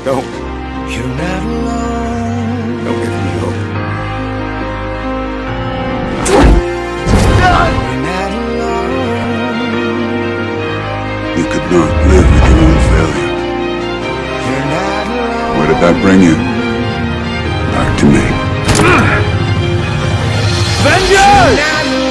Don't. You're not alone. Don't give me hope. You're not alone. You could not live with your own failure. You're not alone. Where did that bring you? Back to me. You're not alone.